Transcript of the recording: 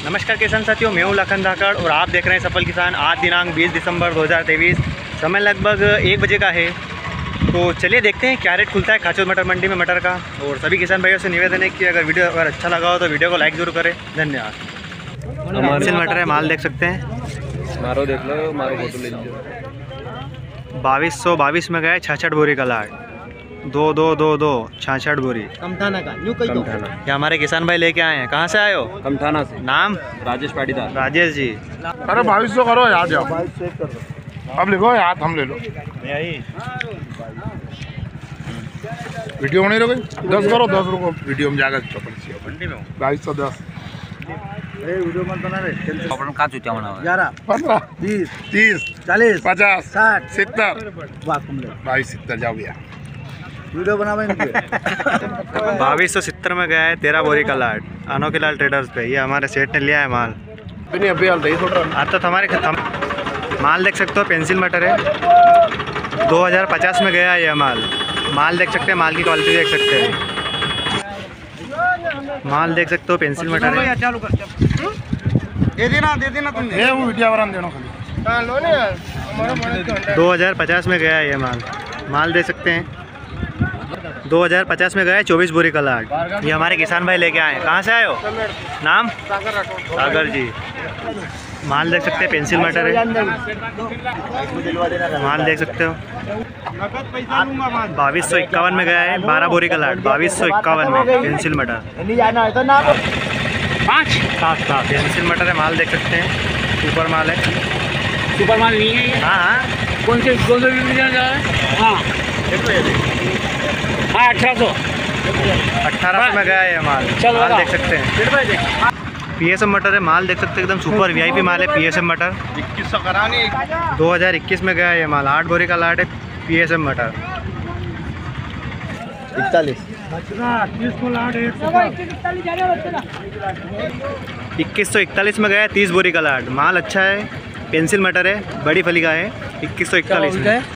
नमस्कार किसान साथियों, मैं हूं लखन धाकड़ और आप देख रहे हैं सफल किसान। आज दिनांक 20 दिसंबर 2023, समय लगभग 1 बजे का है। तो चलिए देखते हैं क्या रेट खुलता है खाचोद मटर मंडी में मटर का। और सभी किसान भाइयों से निवेदन है कि अगर वीडियो अच्छा लगा हो तो वीडियो को लाइक जरूर करें। धन्यवाद। पेंसिल मटर है, माल देख सकते हैं। मारो देख लो, मारो फोटो ले लीजिए। 2222 में गए 66 बोरी का लाट, 2222 66 बोरी कमठाना का न्यू कई ये हमारे किसान भाई लेके आए हैं। कहाँ से आए हो? कमठाना से। नाम? राजेश पाटीदार। राजेश जी। अरे 2200 करो यार, जाओ अब लिखो यार, हम ले लो। वीडियो नहीं रोके 10 करो, 10 रुको वीडियो में जाकर मंडी में 2210 वीडियो मत बना रहे अपन का चुतिया बना 11 15 20 30 40 50 60 70 2270 जाओ भैया वीडियो बनावे 2270 में गया है 13 बोरी का लाट अनोखे लाल ट्रेडर्स पे। ये हमारे सेठ ने लिया है माल। अभी आज तो हमारे माल देख सकते हो, पेंसिल मटर है। 2050 में गया है ये माल देख सकते हैं, माल की क्वालिटी देख सकते हैं। माल देख सकते हो, पेंसिल मटर है। दे देना तुमने ये वो वीडियो बना देना खाली लो ने यार। 2050 में गया है ये माल देख सकते हैं। 2050 में गया है 24 बोरी का लाट। ये हमारे किसान भाई लेके आए हैं। कहाँ से आए हो? नाम? सागर जी। माल देख सकते हैं, पेंसिल मटर है। माल देख सकते हो। 2251 में गया है 12 बोरी का लाट, 2251 में पेंसिल मटर। 5 पेंसिल मटर है, माल देख सकते हैं। सुपर माल है। सुपर माल नहीं है ये? हाँ कौन से जा रहा है? हाँ 1800 में गया है ये माल देख सकते हैं। पीएसएम मटर है, माल देख सकते हैं, एकदम सुपर वीआईपी माल है। पीएसएम मटर 2100 कराने 2021 में गया है ये माल। 8 बोरी का लाट है, पीएसएम मटर। 2141 में गया है 30 बोरी का लाट। माल अच्छा है, पेंसिल मटर है, बड़ी फली का है। 2141 में